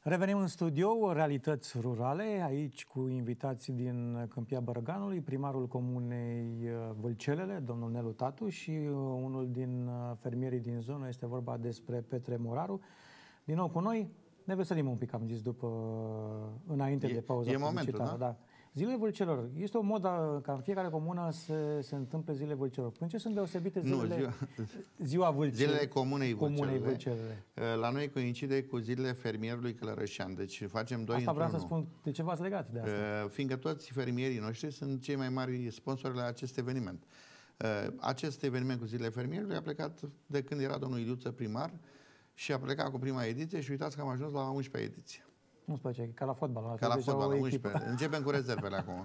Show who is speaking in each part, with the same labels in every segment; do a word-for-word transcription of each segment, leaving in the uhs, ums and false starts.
Speaker 1: Revenim în studio, realități rurale, aici cu invitații din Câmpia Bărăganului, primarul comunei Vâlcelele, domnul Nelu Tatu, și unul din fermierii din zonă, este vorba despre Petre Moraru. Din nou cu noi, ne veselim un pic, am zis, după, înainte
Speaker 2: e,
Speaker 1: de pauza
Speaker 2: e momentul, da?
Speaker 1: da? Zilele Vâlcelor. Este o modă ca în fiecare comună se, se întâmple zilele Vâlcelor. Prin ce sunt deosebite zilele?
Speaker 2: Nu, ziua,
Speaker 1: ziua Vâlcelor.
Speaker 2: Zilele comunei Vâlcelele.
Speaker 1: Comunei Vâlcelele.
Speaker 2: La noi coincide cu zilele fermierului Călărășean. Deci facem doi.
Speaker 1: Asta vreau să spun. De ce v-ați legat de asta?
Speaker 2: Fiindcă toți fermierii noștri sunt cei mai mari sponsori la acest eveniment. Acest eveniment cu zilele fermierului a plecat de când era domnul Iliuță primar și a plecat cu prima ediție și uitați că am ajuns la a unsprezecea ediție.
Speaker 1: unsprezece, ca la fotbal.
Speaker 2: Ca la fotbal, la unsprezece. Începem cu rezervele acum.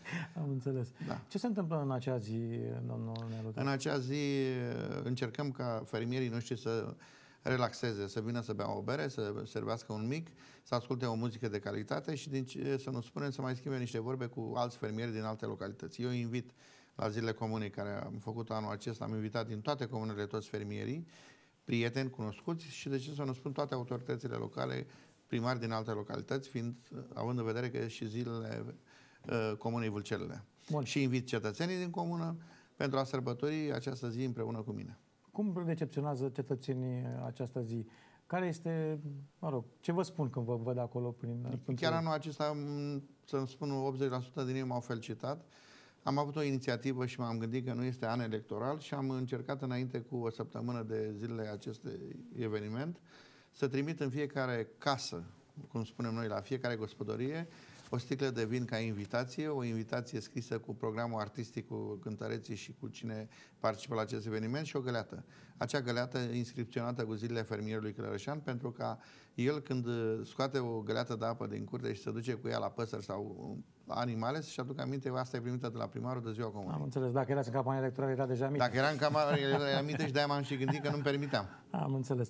Speaker 1: Am înțeles. Da. Ce se întâmplă în acea zi, domnul Nelu?
Speaker 2: În acea zi încercăm ca fermierii noștri să relaxeze, să vină să bea o bere, să servească un mic, să asculte o muzică de calitate și din ce să nu spunem, să mai schimbe niște vorbe cu alți fermieri din alte localități. Eu invit la zilele comunei care am făcut anul acesta, am invitat din toate comunele toți fermierii, prieteni, cunoscuți și de ce să nu spun toate autoritățile locale, primari din alte localități, fiind, având în vedere că și zilele uh, comunei Vâlcelele. Bun. Și invit cetățenii din comună pentru a sărbători această zi împreună cu mine.
Speaker 1: Cum recepționează cetățenii această zi? Care este, mă rog, ce vă spun când vă văd acolo? Prin,
Speaker 2: Chiar anul acesta, să-mi spun, optzeci la sută din ei m-au felicitat. Am avut o inițiativă și m-am gândit că nu este an electoral și am încercat înainte cu o săptămână de zilele acestui eveniment să trimit în fiecare casă, cum spunem noi, la fiecare gospodărie, o sticlă de vin ca invitație, o invitație scrisă cu programul artistic, cu cântăreții și cu cine participă la acest eveniment și o găleată. Acea găleată inscripționată cu zilele fermierului Călărășan, pentru ca el, când scoate o găleată de apă din curte și se duce cu ea la păsări sau animale, să-și aducă aminte, asta e primită de la primarul de ziua comunei.
Speaker 1: Am înțeles. Dacă erați în campanie electorală, era deja mic.
Speaker 2: Dacă era în campanie electorală, mică și de-aia m-am și gândit că nu-mi permiteam.
Speaker 1: Am înțeles.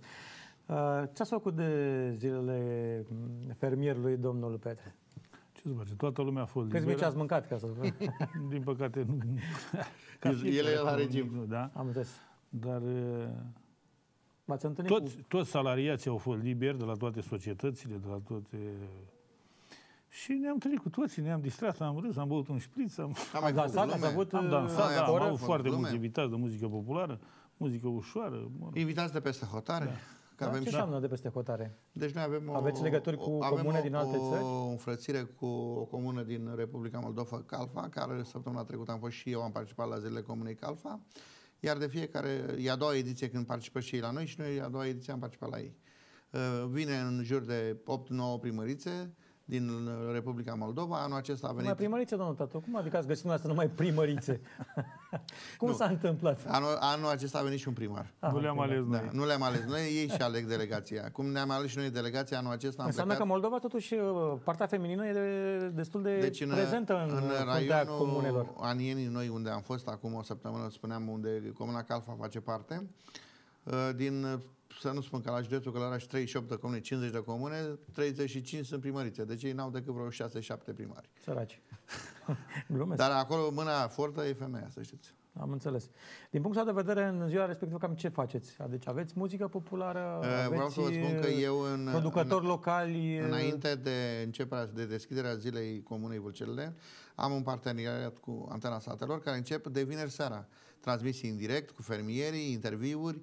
Speaker 1: Ce ați făcut de zilele fermierului domnul Petre?
Speaker 3: Ce să face? Toată lumea a fost
Speaker 1: liberă. Câți mici ați mâncat, ca să spun?
Speaker 3: Din păcate nu.
Speaker 2: El e la regim.
Speaker 1: Da? Am înțeles.
Speaker 3: Dar
Speaker 1: v-ați întâlnit
Speaker 3: toți,
Speaker 1: cu...
Speaker 3: toți salariații au fost liberi de la toate societățile, de la toate... Și ne-am întâlnit cu toții, ne-am distrat, am râs, am băut un șpriț, am...
Speaker 1: Am dansat, ați avut...
Speaker 3: Am dansat, da, am avut foarte mulți invitați de muzică populară, muzică ușoară.
Speaker 2: Invitați de peste hotare.
Speaker 1: Da. Că da, avem ce înseamnă de peste hotare?
Speaker 2: Deci noi avem o,
Speaker 1: aveți legături cu comune din alte țări?
Speaker 2: Avem o înfrățire cu o comună din Republica Moldova, Calfa, care săptămâna trecută am fost și eu, am participat la zilele comunei Calfa, iar de fiecare, e a doua ediție când participă și ei la noi și noi a doua ediție am participat la ei. Vine în jur de opt nouă primărițe din Republica Moldova. Anul acesta a venit...
Speaker 1: Numai primărițe, domnul Tatu? Cum adică ați găsit dumneavoastră numai primărițe? Cum s-a întâmplat?
Speaker 2: Anul, anul acesta a venit și un primar.
Speaker 3: Ah, nu le-am ales noi.
Speaker 2: Da, nu le-am ales noi, ei și aleg delegația. Cum ne-am ales și noi delegația anul acesta... Am
Speaker 1: Înseamnă
Speaker 2: plecat...
Speaker 1: că Moldova, totuși, partea feminină e de, destul de
Speaker 2: deci în,
Speaker 1: prezentă în,
Speaker 2: în
Speaker 1: raionul comunelor.
Speaker 2: Anienii, noi unde am fost acum o săptămână, spuneam, unde Comuna Calfa face parte, din... Să nu spun că la județul Călăraș treizeci și opt de comune, cincizeci de comune, treizeci și cinci sunt primărițe. Deci ei n-au decât vreo șase șapte primari.
Speaker 1: Săraci. Glumesc.
Speaker 2: Dar acolo mâna fortă e femeia, să știți.
Speaker 1: Am înțeles. Din punctul de vedere, în ziua respectivă, cam ce faceți? Deci aveți muzică populară, aveți
Speaker 2: Vreau să vă spun că eu în,
Speaker 1: producători
Speaker 2: în,
Speaker 1: locali...
Speaker 2: Înainte de începerea, de deschiderea zilei Comunei Vâlcelele, am un parteneriat cu Antena Satelor, care încep de vineri seara. Transmisii în direct, cu fermierii, interviuri,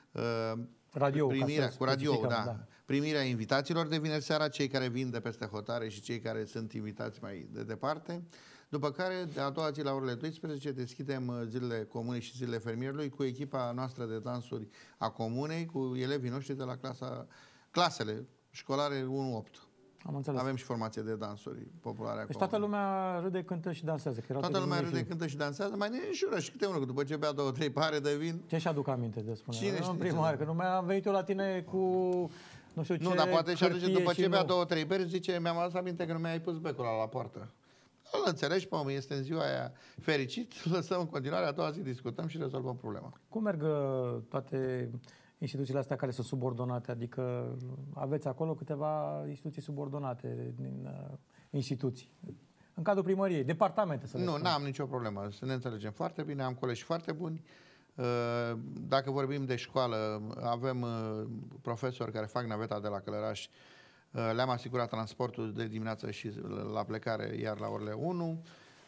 Speaker 1: radio,
Speaker 2: primirea, cu radio, da.
Speaker 1: da.
Speaker 2: Primirea invitaților de vineri seara, cei care vin de peste hotare și cei care sunt invitați mai de departe. După care, de a doua zi la orele doisprezece, deschidem zilele comunei și zilele fermierului cu echipa noastră de dansuri a comunei, cu elevii noștri de la clasa, clasele școlare unu opt.
Speaker 1: Am înțeles.
Speaker 2: Avem și formație de dansuri populare.
Speaker 1: Deci toată lumea râde, cântă și dansează. Că
Speaker 2: toată lumea râde, cântă și dansează, mai ne înjură și câte unul, că după ce bea două, trei pare de vin...
Speaker 1: Ce-și aduc aminte de spune?
Speaker 2: Cine
Speaker 1: în primar, că nu mai am venit eu la tine cu... Nu știu ce...
Speaker 2: Nu, dar poate și aduce, după ce bea
Speaker 1: nu.
Speaker 2: două, trei beri, zice, mi-am adus aminte că nu mi-ai pus becul la poartă. Îl înțelegi pe om, este în ziua aia fericit, lăsăm în continuare, a doua zi discutăm și rezolvăm problema.
Speaker 1: Cum merg toate instituțiile astea care sunt subordonate? Adică aveți acolo câteva instituții subordonate din uh, instituții. În cadrul primăriei, departamente, să
Speaker 2: Nu, n-am nicio problemă. Să ne înțelegem foarte bine, am colegi foarte buni. Dacă vorbim de școală, avem profesori care fac naveta de la Călăraș Le-am asigurat transportul de dimineață și la plecare, iar la orele unu.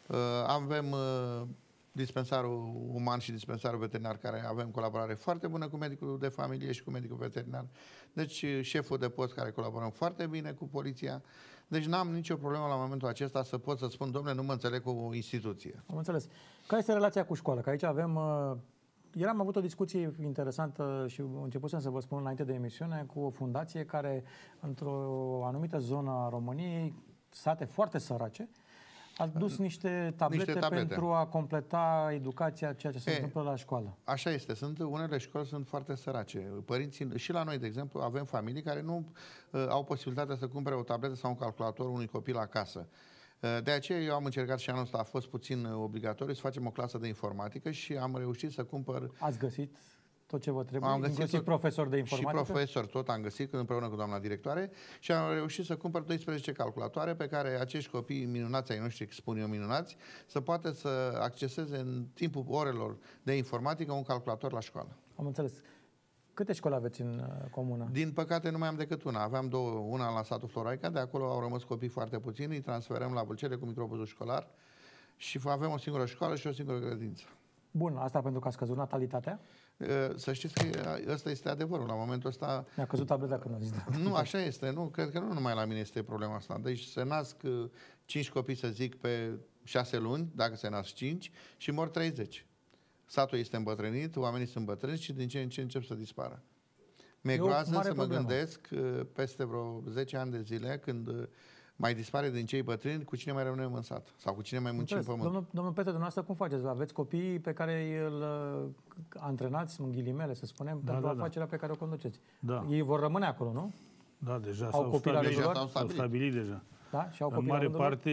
Speaker 2: Avem dispensarul uman și dispensarul veterinar, care avem colaborare foarte bună cu medicul de familie și cu medicul veterinar. Deci șeful de post, care colaborăm foarte bine cu poliția. Deci n-am nicio problemă la momentul acesta să pot să spun, domnule, nu mă înțeleg cu o instituție.
Speaker 1: Am înțeles. Care este relația cu școala? Că aici avem... Uh, ieri am avut o discuție interesantă și începusem să vă spun înainte de emisiune cu o fundație care, într-o anumită zonă a României, sate foarte sărace, a dus niște tablete, niște tablete pentru a completa educația, ceea ce se e, întâmplă la școală.
Speaker 2: Așa este. Sunt, unele școli sunt foarte sărace. Părinții, și la noi, de exemplu, avem familii care nu uh, au posibilitatea să cumpere o tabletă sau un calculator unui copil acasă. Uh, de aceea eu am încercat și anul ăsta, a fost puțin obligatoriu, să facem o clasă de informatică și am reușit să cumpăr...
Speaker 1: Ați găsit tot ce vă trebuie?
Speaker 2: Am găsit
Speaker 1: inclusiv profesor de informatică?
Speaker 2: Și profesor tot am găsit împreună cu doamna directoare și am reușit să cumpăr doisprezece calculatoare pe care acești copii minunați ai noștri, spun eu minunați, să poată să acceseze în timpul orelor de informatică un calculator la școală.
Speaker 1: Am înțeles. Câte școli aveți în uh, comună?
Speaker 2: Din păcate nu mai am decât una. Aveam două, una la satul Floraica, de acolo au rămas copii foarte puțini, îi transferăm la Vâlcele cu microbuzul școlar și avem o singură școală și o singură grădință.
Speaker 1: Bun, asta pentru că a scăzut natalitatea?
Speaker 2: Să știți că ăsta este adevărul. La momentul ăsta...
Speaker 1: Mi-a căzut tableta când a zis.
Speaker 2: Nu, așa este. Nu, cred că nu numai la mine este problema asta. Deci se nasc cinci copii, să zic, pe șase luni, dacă se nasc cinci, și mor treizeci. Satul este îmbătrânit, oamenii sunt bătrâni și din ce în ce încep să dispară. Mi-e groază să mă problemă. gândesc peste vreo zece ani de zile, când mai dispare din cei bătrâni, cu cine mai rămânem în sat? Sau cu cine mai muncim pământ?
Speaker 1: Domnul, domnul Petre, dumneavoastră cum faceți? Aveți copii pe care îl antrenați, în ghilimele, să spunem, da, pentru da, afacerea da. pe care o conduceți.
Speaker 3: Da.
Speaker 1: Ei vor rămâne acolo, nu?
Speaker 3: Da, deja
Speaker 1: au
Speaker 3: s-au stabilit,
Speaker 1: deja
Speaker 3: s-au stabilit. stabilit deja.
Speaker 1: Da? Și au
Speaker 3: în mare parte,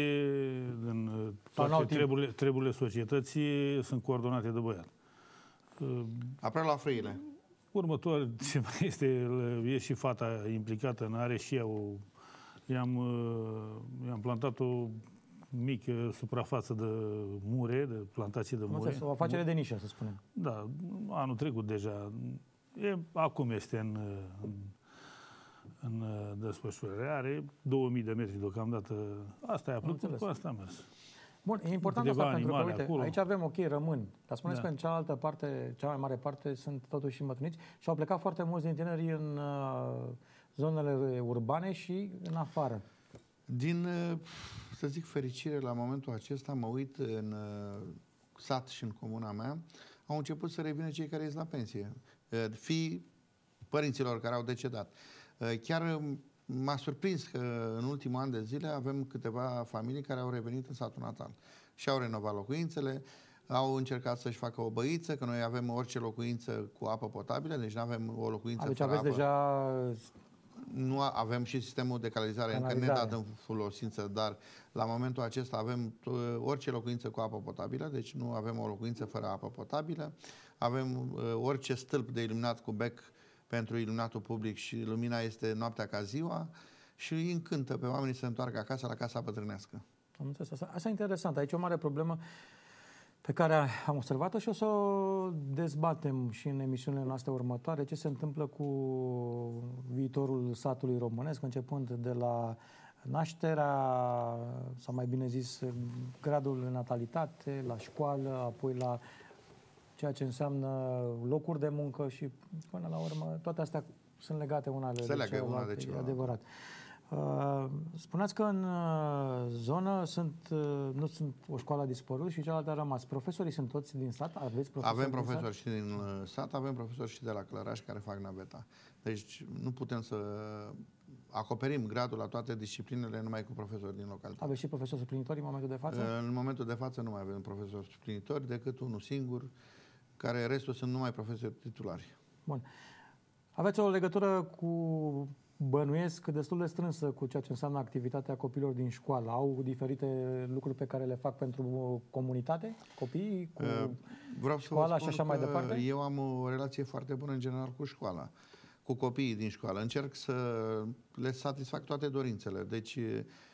Speaker 3: în toate treburile, treburile societății sunt coordonate de băiat.
Speaker 2: Aproape la frâile.
Speaker 3: Următor, ce mai este, e și fata implicată, în are și ea o... I-am, i-am plantat o mică suprafață de mure, de plantație de mure.
Speaker 1: O afacere de nișă, să spunem.
Speaker 3: Da, anul trecut deja. E, acum este în, în, în desfășurare. Are două mii de metri deocamdată. Asta e a plăcut, cu asta a mers.
Speaker 1: Bun, e important asta pentru că, uite, acolo. Aici avem, ok, rămân. Dar spuneți da. că în cealaltă parte, cea mai mare parte, sunt totuși îmbătrâniți și au plecat foarte mulți din tinerii în uh, zonele urbane și în afară.
Speaker 2: Din, să zic, fericire, la momentul acesta, mă uit în sat și în comuna mea, au început să revină cei care ies la pensie. Fii părinților care au decedat. Chiar m-a surprins că în ultimul an de zile avem câteva familii care au revenit în satul natal. Și-au renovat locuințele, au încercat să-și facă o băiță, că noi avem orice locuință cu apă potabilă, deci nu avem o locuință
Speaker 1: deci
Speaker 2: fără
Speaker 1: aveți
Speaker 2: apă.
Speaker 1: Deja...
Speaker 2: Nu avem și sistemul de canalizare, canalizare, încă ne dat în folosință, dar la momentul acesta avem orice locuință cu apă potabilă, deci nu avem o locuință fără apă potabilă. Avem uh, orice stâlp de iluminat cu bec pentru iluminatul public și lumina este noaptea ca ziua și îi încântă pe oamenii să se întoarcă acasă la casa bătrânească.
Speaker 1: Am înțeles. Asta, asta e interesant. Aici e o mare problemă pe care am observat-o și o să o dezbatem și în emisiunile noastre următoare, ce se întâmplă cu viitorul satului românesc, începând de la nașterea, sau mai bine zis, gradul de natalitate, la școală, apoi la ceea ce înseamnă locuri de muncă și, până la urmă, toate astea sunt legate una de
Speaker 2: celălalt. Una de celălalt.
Speaker 1: E adevărat. Uh, spuneați că în uh, zonă sunt, uh, nu sunt o școală a dispărut și cealaltă a rămas. Profesorii sunt toți din sat? Aveți profesori
Speaker 2: avem profesori
Speaker 1: din
Speaker 2: și din uh, sat, avem profesori și de la Clăraș care fac naveta. Deci nu putem să acoperim gradul la toate disciplinele numai cu profesori din localitate.
Speaker 1: Aveți și profesori suplinitori în momentul de față?
Speaker 2: Uh, în momentul de față nu mai avem profesori suplinitori decât unul singur, care restul sunt numai profesori titulari.
Speaker 1: Bun. Aveți o legătură cu... bănuiesc destul de strânsă cu ceea ce înseamnă activitatea copiilor din școală. Au diferite lucruri pe care le fac pentru comunitate, copiii, cu
Speaker 2: Vreau să
Speaker 1: școala și așa mai departe?
Speaker 2: Eu am o relație foarte bună în general cu școala, cu copiii din școală. Încerc să le satisfac toate dorințele. Deci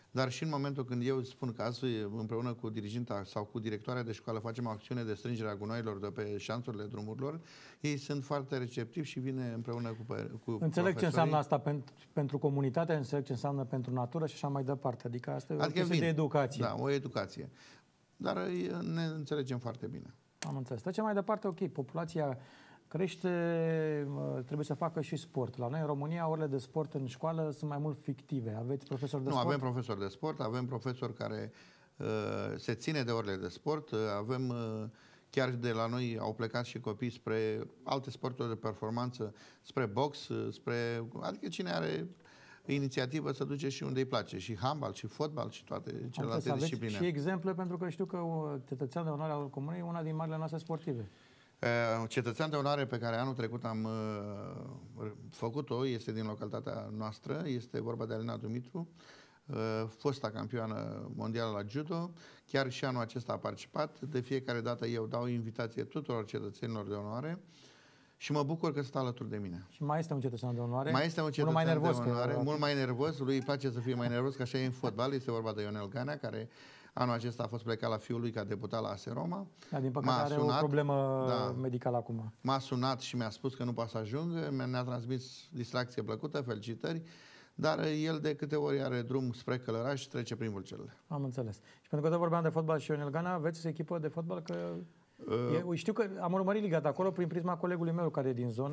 Speaker 2: dar și în momentul când eu spun că azi împreună cu diriginta sau cu directoarea de școală facem o acțiune de strângere a gunoaielor de pe șanțurile drumurilor, ei sunt foarte receptivi și vine împreună cu, cu
Speaker 1: Înțeleg
Speaker 2: profesorii.
Speaker 1: ce înseamnă asta pentru, pentru comunitate, înțeleg ce înseamnă pentru natură și așa mai departe. Adică asta e o
Speaker 2: Adică
Speaker 1: chestie
Speaker 2: vin.
Speaker 1: de educație.
Speaker 2: Da, o educație. Dar ne înțelegem foarte bine.
Speaker 1: Am înțeles. Trecem mai departe, ok, populația crește, trebuie să facă și sport. La noi în România orele de sport în școală sunt mai mult fictive. Aveți profesori de
Speaker 2: nu,
Speaker 1: sport?
Speaker 2: avem profesori de sport, avem profesori care uh, se ține de orele de sport, uh, avem uh, chiar de la noi au plecat și copii spre alte sporturi de performanță, spre box, uh, spre... adică cine are inițiativă să duce și unde îi place, și handbal, și fotbal, și toate celelalte discipline.
Speaker 1: Și exemple, pentru că știu că cetățean de onoare al comunei e una din marile noastre sportive.
Speaker 2: Cetățean de onoare pe care anul trecut am uh, făcut-o este din localitatea noastră, este vorba de Alina Dumitru, uh, fosta campioană mondială la judo. Chiar și anul acesta a participat. De fiecare dată eu dau invitație tuturor cetățenilor de onoare și mă bucur că sunt alături de mine.
Speaker 1: Și mai este un cetățean de onoare?
Speaker 2: Mai este un cetățean
Speaker 1: mai nervos,
Speaker 2: de onoare,
Speaker 1: că...
Speaker 2: mult mai nervos, lui îi place să fie mai nervos, că așa e în fotbal, este vorba de Ionel Ganea, care anul acesta a fost plecat la fiul lui, că a debutat la A S Roma.
Speaker 1: Da, din păcate are sunat, o problemă da, medicală acum.
Speaker 2: M-a sunat și mi-a spus că nu poate să ajungă, ne-a transmis distracție plăcută, felicitări, dar el de câte ori are drum spre Călăraș și trece prin Vâlcelele.
Speaker 1: Am înțeles. Și pentru că tot vorbeam de fotbal și Ionel Ganea, aveți echipă de fotbal? Că uh, e, știu că am urmărit liga de acolo prin prisma colegului meu care e din zonă.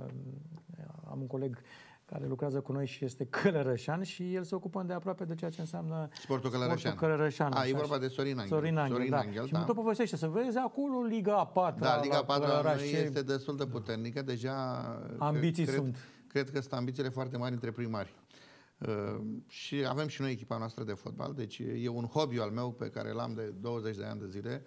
Speaker 1: Am un coleg care lucrează cu noi și este călărășan și el se ocupă de aproape de ceea ce înseamnă
Speaker 2: sportul călărășan.
Speaker 1: Sportul călărășan
Speaker 2: A, e vorba de Sorin Angel.
Speaker 1: Sorin Angel,
Speaker 2: Sorin
Speaker 1: da.
Speaker 2: Angel,
Speaker 1: și
Speaker 2: da.
Speaker 1: mă tot povestește să vezi acolo Liga a patra.
Speaker 2: Da, Liga a patra
Speaker 1: la
Speaker 2: noi este destul de puternică. Deja
Speaker 1: ambiții
Speaker 2: cred,
Speaker 1: sunt.
Speaker 2: Cred că sunt ambițiile foarte mari între primari. Uh, și avem și noi echipa noastră de fotbal. Deci e un hobby al meu pe care l-am de douăzeci de ani de zile.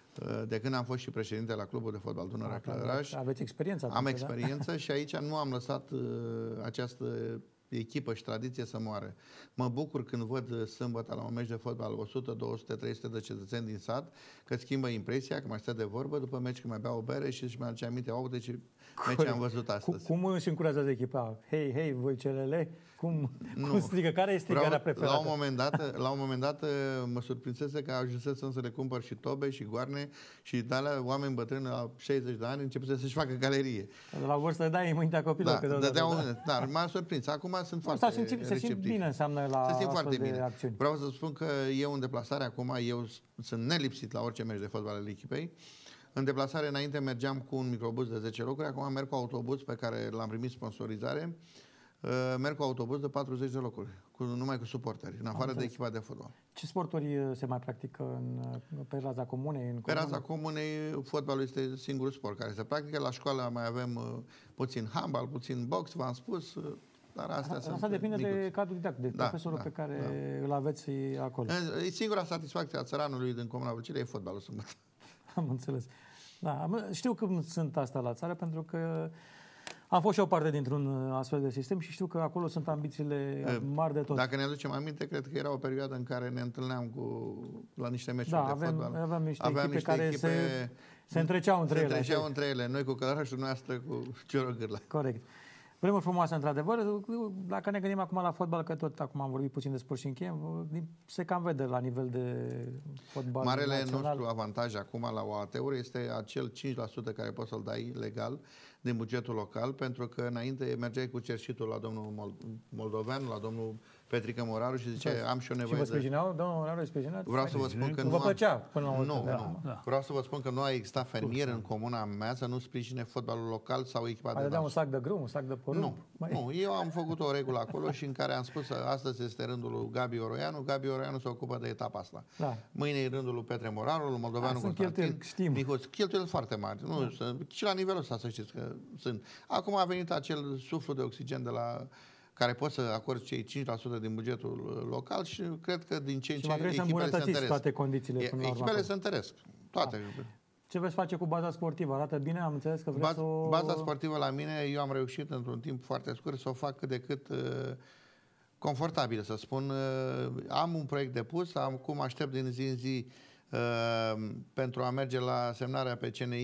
Speaker 2: De când am fost și președinte la clubul de fotbal Dunărea Călăraș.
Speaker 1: Aveți experiență atunci,
Speaker 2: Am experiență
Speaker 1: da?
Speaker 2: Și aici nu am lăsat uh, această echipă și tradiție să moară. Mă bucur când văd sâmbătă la un meci de fotbal o sută, două sute, trei sute de cetățeni din sat, că schimbă impresia, că mai stă de vorbă, după meci că mai bea o bere și își mai aduce aminte, au, deci meci am văzut astăzi.
Speaker 1: Cum își încurajează echipa? Hei, hei, Vâlcelele? Cum, cum strigă? Care este strigarea preferată?
Speaker 2: La un moment dat, la un moment dat mă surprinsese că ajunsesem să le cumpăr și tobe și goarne și de alea oameni bătrâni la șaizeci de ani începuse să-și facă galerie.
Speaker 1: La vârstă dai în mintea copilor.
Speaker 2: Da, dădeau, da. Dar m-a surprins. Acum sunt foarte receptivi.
Speaker 1: Se simt bine înseamnă la
Speaker 2: se simt foarte
Speaker 1: de
Speaker 2: bine.
Speaker 1: acțiuni.
Speaker 2: Vreau să spun că eu în deplasare acum, eu sunt nelipsit la orice meci de fotbal al echipei. În deplasare înainte mergeam cu un microbus de zece locuri, acum merg cu autobuz pe care l-am primit sponsorizare. Merg cu autobuz de patruzeci de locuri, cu, numai cu suporteri, în afară de echipa de fotbal.
Speaker 1: Ce sporturi se mai practică în, pe raza comunei? În
Speaker 2: pe raza comunei, fotbalul este singurul sport care se practică. La școală mai avem uh, puțin handbal, puțin box, v-am spus, uh, dar astea
Speaker 1: Asta
Speaker 2: sunt
Speaker 1: depinde
Speaker 2: micuți.
Speaker 1: de cadrul didactic, de
Speaker 2: da,
Speaker 1: profesorul
Speaker 2: da,
Speaker 1: pe care
Speaker 2: da.
Speaker 1: îl aveți acolo.
Speaker 2: E singura satisfacție a țăranului din Comuna Vâlcile e fotbalul sâmbătă.
Speaker 1: Am înțeles. Da, știu că sunt asta la țară pentru că am fost și o parte dintr-un astfel de sistem și știu că acolo sunt ambițiile mari de tot.
Speaker 2: Dacă ne aducem aminte, cred că era o perioadă în care ne întâlneam cu, la niște meciuri
Speaker 1: da,
Speaker 2: de
Speaker 1: avem,
Speaker 2: fotbal.
Speaker 1: Aveam niște
Speaker 2: aveam
Speaker 1: echipe
Speaker 2: niște
Speaker 1: care
Speaker 2: echipe,
Speaker 1: se, se întreceau între
Speaker 2: se
Speaker 1: ele.
Speaker 2: Se întreceau între ele. Noi cu Călărașul, noastră cu Ciorogârla.
Speaker 1: Corect. Vremuri frumoase, într-adevăr. Dacă ne gândim acum la fotbal, că tot acum am vorbit puțin de sport și încheiem, se cam vede la nivel de fotbal
Speaker 2: Marele
Speaker 1: național.
Speaker 2: nostru avantaj acum la O A T-uri este acel cinci la sută care poți să-l dai legal din bugetul local, pentru că înainte mergeai cu cerșitul la domnul Moldovean, la domnul Petrică Moraru și zice, am și o nevoie
Speaker 1: și vă
Speaker 2: de...
Speaker 1: sprijinau? Domnul Moraru e sprijinat?
Speaker 2: Vreau să vă spun că
Speaker 1: nu
Speaker 2: nu
Speaker 1: vă plăcea până la
Speaker 2: nu,
Speaker 1: urmă.
Speaker 2: nu. Da. Vreau să vă spun că nu a existat fermier în comuna mea să nu sprijine fotbalul local sau echipa de
Speaker 1: dădea un sac de grâu, un sac de porumb?
Speaker 2: Nu, mai... nu, eu am făcut o regulă acolo și în care am spus că astăzi este rândul lui Gabi Oroianu, Gabi Oroianu se ocupă de etapa asta. Da. Mâine e rândul lui Petre Moraru, lui Moldoveanu Constantin. Nicuț, cheltuieli foarte mari. Nu, da. Și la nivelul ăsta să știți că sunt. Acum a venit acel suflu de oxigen de la care poți să acorzi cei cinci la sută din bugetul local și cred că din ce în ce echipele se întăresc.
Speaker 1: Toate condițiile.
Speaker 2: Echipele se întăresc. Toate.
Speaker 1: Da. Ce veți face cu baza sportivă? Arată bine? Am înțeles că vreți
Speaker 2: Baza,
Speaker 1: să o...
Speaker 2: baza sportivă la mine, eu am reușit într-un timp foarte scurt să o fac cât de cât uh, confortabil, să spun. Uh, am un proiect depus, acum aștept din zi în zi uh, pentru a merge la semnarea pe C N I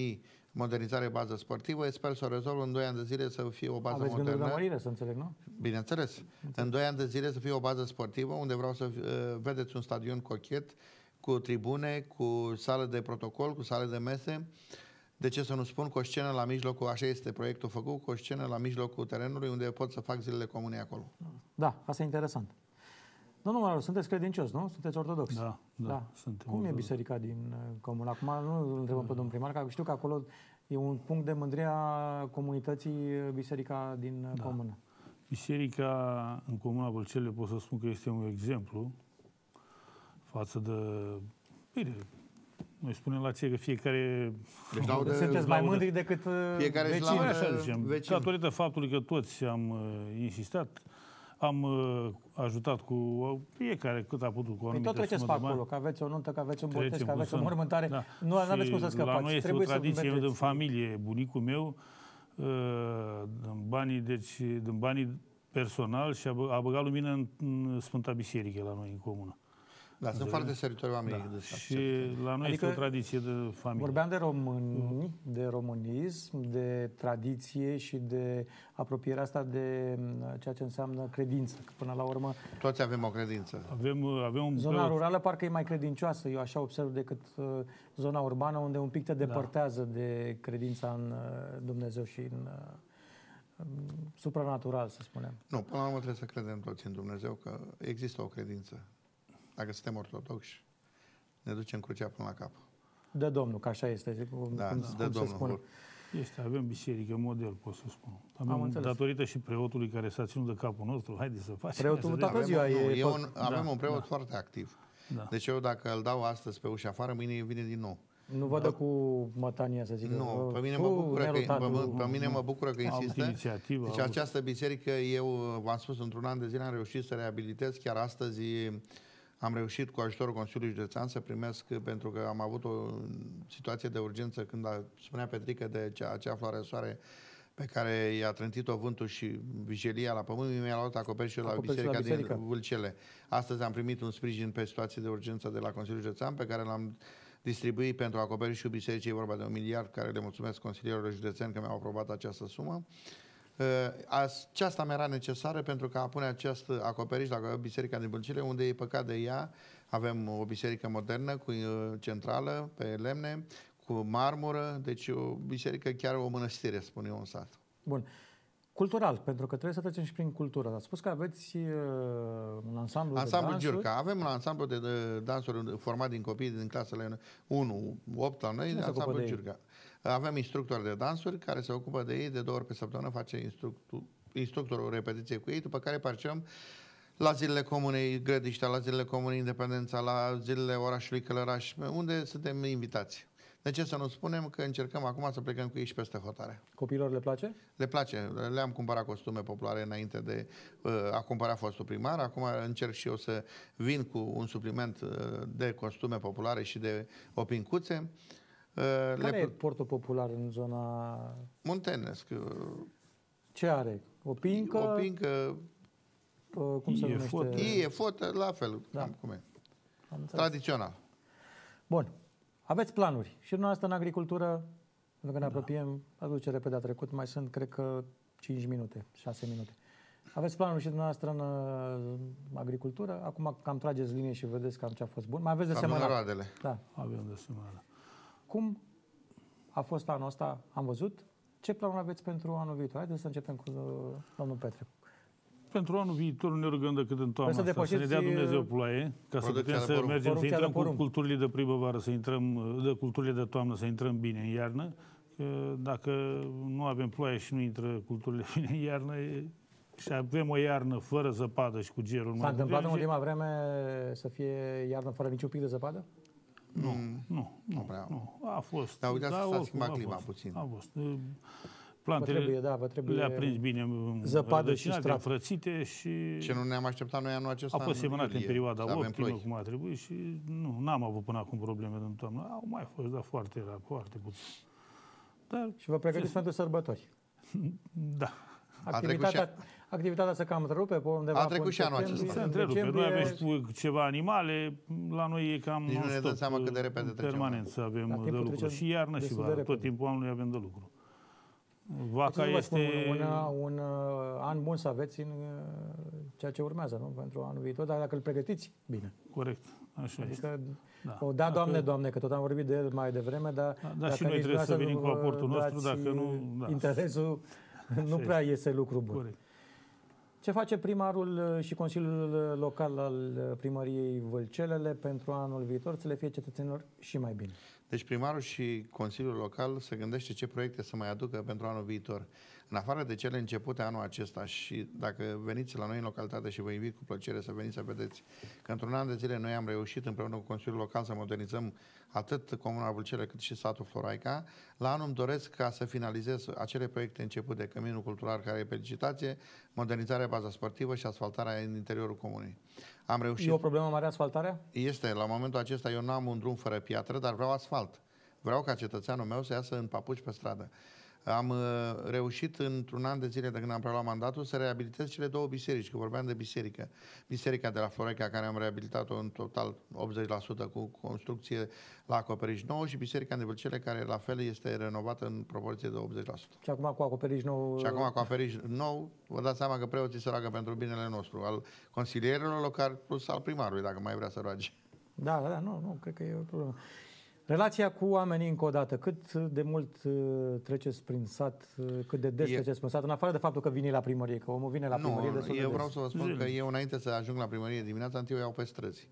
Speaker 2: modernizare bază sportivă. Sper să o rezolv în doi ani de zile să fie o bază
Speaker 1: Aveți
Speaker 2: modernă.
Speaker 1: gândul de mărire, să înțeleg, nu?
Speaker 2: Bineînțeles. Înțeleg. În doi ani de zile să fie o bază sportivă unde vreau să uh, vedeți un stadion cochet cu tribune, cu sală de protocol, cu sală de mese. De ce să nu spun, cu o scenă la mijlocul, așa este proiectul făcut, cu o scenă la mijlocul terenului unde pot să fac zilele comune acolo.
Speaker 1: Da, asta e interesant. Domnul Mararu, sunteți credincios, nu? Sunteți ortodox?
Speaker 3: Da, da, da. Suntem
Speaker 1: Cum ortodox. E biserica din uh, comună? Acum nu îl întrebăm pe domnul primar, că știu că acolo e un punct de mândrie a comunității, biserica din uh,
Speaker 3: da.
Speaker 1: comună.
Speaker 3: Biserica în comuna Vâlcele pot să spun că este un exemplu față de... Bine, noi spunem la ce că fiecare...
Speaker 1: Deci de, sunteți mai mândri decât
Speaker 2: fiecare
Speaker 1: vecini.
Speaker 3: Așa zicem. Datorită faptului că toți am uh, insistat, am uh, ajutat cu uh, fiecare cât a putut cu o anumită
Speaker 1: păi tot treceți pe acolo, că aveți o nuntă, că aveți un botez, că aveți o mormântare. Da. Nu aveți cum să scăpați.
Speaker 3: La noi este
Speaker 1: trebuie
Speaker 3: o tradiție din familie. Bunicul meu, uh, din banii, deci, din banii personal și a, bă, a băgat lumină în, în Sfânta Biserică la noi în comună.
Speaker 2: Da, sunt foarte seritori oamenii.
Speaker 3: Da. Și la noi adică este o tradiție de familie.
Speaker 1: Vorbeam de români, de românism, de tradiție și de apropierea asta de ceea ce înseamnă credință. Că până la urmă...
Speaker 2: Toți avem o credință.
Speaker 3: Avem, avem un
Speaker 1: zona preot... rurală parcă e mai credincioasă, eu așa observ, decât uh, zona urbană, unde un pic te depărtează da. de credința în uh, Dumnezeu și în... Uh, supranatural, să spunem.
Speaker 2: Nu, până la urmă trebuie să credem toți în Dumnezeu, că există o credință. Dacă suntem ortodoxi, ne ducem crucea până la cap.
Speaker 1: De Domnul, că așa este. Cum,
Speaker 2: da,
Speaker 1: cum,
Speaker 2: de
Speaker 1: cum
Speaker 2: Domnul.
Speaker 1: Se spune.
Speaker 3: Este, avem biserică, model, pot să spun. Avem, datorită și preotului care s-a ținut de capul nostru, haideți să facem.
Speaker 1: Preotul toată ziua
Speaker 2: avem,
Speaker 1: e...
Speaker 2: Nu, e un, avem
Speaker 3: da,
Speaker 2: un preot
Speaker 3: da.
Speaker 2: foarte activ.
Speaker 3: Da.
Speaker 2: Deci eu dacă îl dau astăzi pe ușa afară, mâine vine din nou.
Speaker 1: Nu vă dă cu mătania, să zic.
Speaker 2: Nu, pe mine mă bucură că, pe, pe mine mă bucură că insistă. Deci această biserică, eu v-am spus, într-un an de zile am reușit să reabilitez. Chiar astăzi am reușit cu ajutorul Consiliului Județean să primesc, pentru că am avut o situație de urgență când a, spunea Petrică de cea, acea floare soare pe care i-a trântit-o vântul și vijelia la pământ, mi-a luat acoperișul la biserica, la biserica din Vâlcele. Astăzi am primit un sprijin pe situații de urgență de la Consiliul Județean pe care l-am distribuit pentru acoperișul bisericii, e vorba de un miliard, care le mulțumesc consilierilor județeni că mi-au aprobat această sumă. Aceasta mi era necesară pentru că a pune acest acoperiș la biserica din Vâlcele, unde e păcat de ea. Avem o biserică modernă, cu centrală, pe lemne, cu marmură, deci o biserică, chiar o mănăstire, spun eu, în sat.
Speaker 1: Bun. Cultural, pentru că trebuie să trecem și prin cultură. Ați spus că aveți uh, un ansamblu,
Speaker 2: ansamblu
Speaker 1: de dansuri.
Speaker 2: Giurca. Avem un ansamblu de, de dansuri format din copii din clasele unu opt la noi, ansamblu Giurca. Avem instructori de dansuri care se ocupă de ei, de două ori pe săptămână face instructor, instructorul o repetiție cu ei, după care participăm la zilele comunei Grădiștea, la zilele comunei Independența, la zilele orașului Călăraș, unde suntem invitați. De ce să nu spunem că încercăm acum să plecăm cu ei și peste hotare?
Speaker 1: Copiilor le place?
Speaker 2: Le place. Le-am cumpărat costume populare înainte de uh, a cumpăra fostul primar. Acum încerc și eu să vin cu un supliment uh, de costume populare și de opincuțe. Uh,
Speaker 1: Care
Speaker 2: le...
Speaker 1: e portul popular în zona...
Speaker 2: Muntenesc.
Speaker 1: Ce are? O pincă?
Speaker 2: O pincă...
Speaker 1: Uh, cum se numește?
Speaker 2: Ie, fotă, la fel.
Speaker 1: Da.
Speaker 2: Cam cum e. Tradițional.
Speaker 1: Bun. Aveți planuri. Și dumneavoastră în agricultură, pentru că ne apropiem, ați văzut ce repede a trecut, mai sunt, cred că, cinci minute, șase minute. Aveți planuri și dumneavoastră în uh, agricultură, acum cam trageți linie și vedeți cam ce a fost bun. Mai aveți de semănat.
Speaker 2: roadele.
Speaker 1: Da.
Speaker 3: Avem de semănat.
Speaker 1: Cum a fost anul ăsta? Am văzut. Ce planuri aveți pentru anul viitor? Haideți să începem cu uh, domnul Petre.
Speaker 3: Pentru anul viitor ne rugăm decât în toamna
Speaker 1: să,
Speaker 3: asta, să ne dea Dumnezeu ploaie, ca să putem să mergem, să intrăm cu culturile de primăvară, să intrăm, de culturile de toamnă, să intrăm bine în iarnă. Că dacă nu avem ploaie și nu intră culturile bine în iarnă, e, și avem o iarnă fără zăpadă și cu gerul.
Speaker 1: S-a întâmplat în ultima vreme să fie iarnă fără niciun pic de zăpadă?
Speaker 3: Nu, mm, nu, nu, nu. A fost.
Speaker 2: Dar uitați, s-a schimbat clima puțin.
Speaker 3: A fost. Plantele
Speaker 1: vă trebuie, da, vă trebuie
Speaker 3: le-a prins bine
Speaker 1: zăpadă și strat.
Speaker 3: înfrățite și...
Speaker 2: Ce nu ne-am așteptat noi anul acesta.
Speaker 3: A fost semănat în perioada optimă, cum a trebuit, și nu, n-am avut până acum probleme în toamnă. Au mai fost, dar foarte rar, foarte puțin. Dar,
Speaker 1: și vă pregătiți pentru sărbători.
Speaker 3: Da.
Speaker 1: Activitatea, activitatea se cam întrerupe pe undeva.
Speaker 2: A trecut și anul acesta.
Speaker 3: Se întrerupe. Noi avem ceva animale, la noi e cam
Speaker 2: nici nu ne dăm seama cât de repede trecem.
Speaker 3: Permanent să avem de lucru. Și iarnă și vară. Tot timpul anului avem de lucru. Vaca
Speaker 1: deci,
Speaker 3: este...
Speaker 1: Spun, un, un, un an bun să aveți în ceea ce urmează, nu? Pentru anul viitor, dar dacă îl pregătiți, bine.
Speaker 3: Corect. Așa
Speaker 1: adică,
Speaker 3: este. Da.
Speaker 1: O, da, Doamne, dacă... Doamne, că tot am vorbit de el mai devreme, dar...
Speaker 3: Da, dar și noi trebuie să venim cu aportul nostru, dacă nu... Da.
Speaker 1: Interesul, nu prea iese lucru bun.
Speaker 3: Corect.
Speaker 1: Ce face primarul și Consiliul Local al Primăriei Vâlcelele pentru anul viitor să le fie cetățenilor și mai bine?
Speaker 2: Deci primarul și Consiliul Local se gândește ce proiecte să mai aducă pentru anul viitor. În afară de cele începute anul acesta și dacă veniți la noi în localitate și vă invit cu plăcere să veniți să vedeți că într-un an de zile noi am reușit împreună cu Consiliul Local să modernizăm atât Comuna Vâlcele cât și satul Floraica, la anul îmi doresc ca să finalizez acele proiecte începute de Căminul Cultural, care e pe licitație, modernizarea baza sportivă și asfaltarea în interiorul comunei. Am reușit...
Speaker 1: E o problemă mare asfaltarea?
Speaker 2: Este. La momentul acesta eu nu am un drum fără piatră, dar vreau asfalt. Vreau ca cetățeanul meu să iasă în papuci pe stradă. Am uh, reușit într-un an de zile de când am preluat mandatul să reabilitez cele două biserici, că vorbeam de biserică. Biserica de la Floraica, care am reabilitat-o în total optzeci la sută cu construcție la acoperiș nou, și biserica de Vâlcele, care la fel este renovată în proporție de optzeci la sută.
Speaker 1: Și acum cu acoperiș nou...
Speaker 2: Și acum cu acoperiș nou, vă dați seama că preoții se roagă pentru binele nostru, al consilierilor locali plus al primarului, dacă mai vrea să roage.
Speaker 1: Da, da, da, nu, nu, cred că e o problemă. Relația cu oamenii, încă o dată, cât de mult uh, treceți prin sat, uh, cât de des e... treceți prin sat, în afară de faptul că vine la primărie, că omul vine la primărie
Speaker 2: nu,
Speaker 1: destul de
Speaker 2: eu
Speaker 1: des.
Speaker 2: vreau să vă spun că eu, înainte să ajung la primărie dimineața, întâi o iau pe străzi.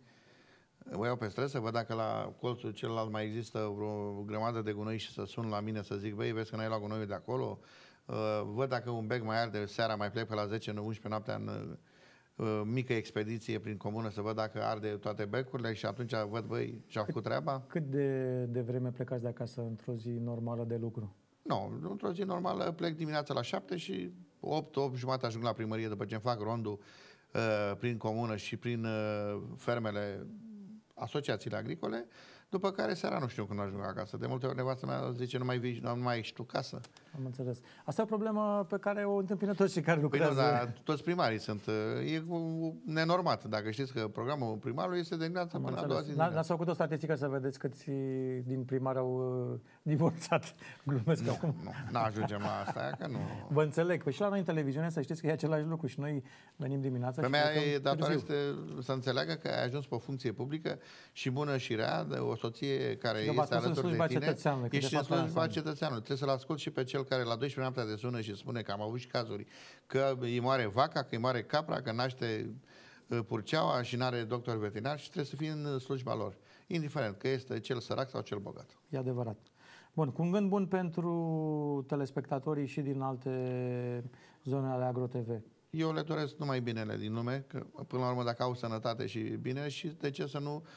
Speaker 2: O iau pe străzi să văd dacă la colțul celălalt mai există vreo grămadă de gunoi și să sun la mine să zic, băi, vezi că n-ai luat gunoiul de acolo? Uh, văd dacă un bec mai arde seara, mai plec pe la zece, unsprezece noaptea în uh, mică expediție prin comună să văd dacă arde toate becurile și atunci văd, băi, și-au făcut treaba.
Speaker 1: Cât de, de vreme plecați de acasă într-o zi normală de lucru?
Speaker 2: Nu, într-o zi normală plec dimineața la șapte și opt, opt jumate ajung la primărie după ce îmi fac rondul uh, prin comună și prin uh, fermele, asociațiile agricole, după care seara nu știu când ajung acasă. De multe ori nevastă mea zice, nu mai vii, nu mai ești tu casă.
Speaker 1: Am înțeles. Asta e o problemă pe care o întâmpină toți cei care lucrează.
Speaker 2: Păi nu, dar toți primarii sunt. E nenormat. Dacă știți că programul primarului este de dimineața până a doua zi.
Speaker 1: N-ați făcut o statistică să vedeți câți din primari au uh, divorțat? Glumesc
Speaker 2: nu,
Speaker 1: acum.
Speaker 2: Nu, nu ajungem la asta, că nu.
Speaker 1: Vă înțeleg. Păi și la noi în televiziune să știți că e același lucru și noi venim dimineața.
Speaker 2: Femeia e datoare este să înțeleagă că ai ajuns pe o funcție publică și bună și rea, de o soție care
Speaker 1: și
Speaker 2: este alături de tine.
Speaker 1: Ești
Speaker 2: în slujba cetățeanului. Trebuie să-l ascult și pe cel care la douăsprezece noaptea de sună și spune că am avut și cazuri că îi moare vaca, că îi moare capra, că naște purceaua și n-are doctor veterinar și trebuie să fie în slujba lor. Indiferent că este cel sărac sau cel bogat.
Speaker 1: E adevărat. Bun, cu un gând bun pentru telespectatorii și din alte zone ale AgroTV.
Speaker 2: Eu le doresc numai binele din lume, că până la urmă dacă au sănătate și bine, și de ce să nu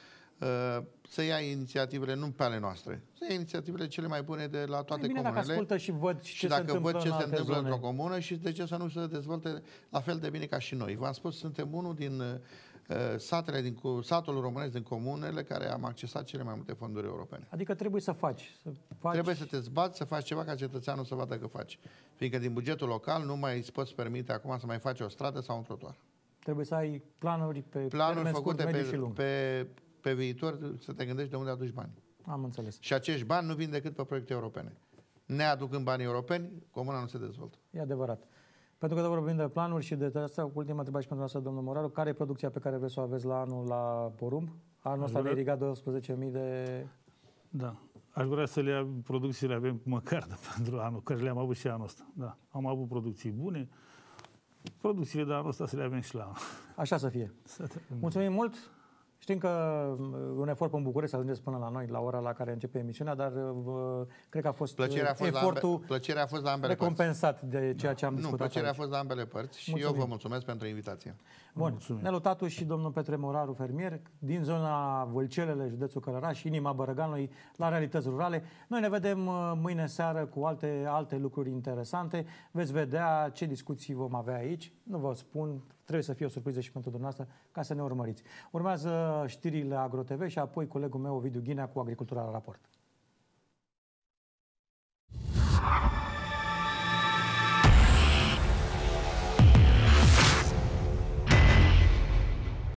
Speaker 2: să ia inițiativele nu pe ale noastre, să ia inițiativele cele mai bune de la toate
Speaker 1: bine,
Speaker 2: comunele.
Speaker 1: Dacă ascultă și văd ce
Speaker 2: și dacă
Speaker 1: se întâmplă
Speaker 2: văd ce
Speaker 1: în
Speaker 2: se întâmplă
Speaker 1: zone.
Speaker 2: într-o comună și de ce să nu se dezvolte la fel de bine ca și noi. V-am spus, suntem unul din uh, satele din satul românesc din comunele care am accesat cele mai multe fonduri europene.
Speaker 1: Adică trebuie să faci. Să faci...
Speaker 2: Trebuie să te zbați, să faci ceva ca cetățeanul să vadă că faci. Fiindcă din bugetul local nu mai îți poți permite acum să mai faci o stradă sau un trotuar.
Speaker 1: Trebuie să ai planuri pe
Speaker 2: planuri făcute
Speaker 1: scurt,
Speaker 2: pe,
Speaker 1: și lung.
Speaker 2: pe pe viitor să te gândești de unde aduci bani.
Speaker 1: Am înțeles.
Speaker 2: Și acești bani nu vin decât pe proiecte europene. Neaducând banii europeni, comuna nu se dezvoltă.
Speaker 1: E adevărat. Pentru că vorbim de planuri și de asta, ultima întrebare și pentru noastră, domnul Moraru, care e producția pe care vreți să o aveți la anul la porumb? Anul ăsta ne irigat douăsprezece mii de...
Speaker 3: Da. Aș vrea să le producțiile avem măcar de pentru anul, care le-am avut și anul ăsta. Da. Am avut producții bune. Producțiile de anul ăsta să le avem și la anul.
Speaker 1: Așa să fie. Să Mulțumim mult! Știm că un efort în București să ajungeți până la noi, la ora la care începe emisiunea, dar uh, cred că a fost,
Speaker 2: plăcerea a fost
Speaker 1: efortul
Speaker 2: la ambe, plăcerea a fost la ambele
Speaker 1: recompensat
Speaker 2: părți.
Speaker 1: de ceea ce am
Speaker 2: nu,
Speaker 1: discutat.
Speaker 2: Nu, plăcerea
Speaker 1: aici.
Speaker 2: a fost la ambele părți și mulțumim. Eu vă mulțumesc pentru invitație.
Speaker 1: Bun,
Speaker 3: mulțumim.
Speaker 1: Nelu Tatu și domnul Petre Moraru, fermier, din zona Vâlcelele, județul Călăraș, inima Bărăganului, la Realități Rurale. Noi ne vedem mâine seară cu alte, alte lucruri interesante. Veți vedea ce discuții vom avea aici. Nu vă spun, trebuie să fie o surpriză și pentru dumneavoastră, ca să ne urmăriți. Urmează știrile AgroTV și apoi colegul meu, Ovidiu Ghinea, cu Agricultura la Raport.